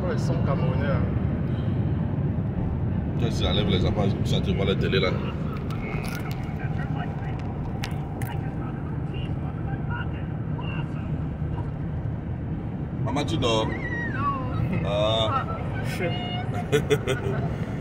ils sont camerounais. Hein. Si j'enlève les enfants, ça te voit la télé là. Maman, tu dors? Non. Ah.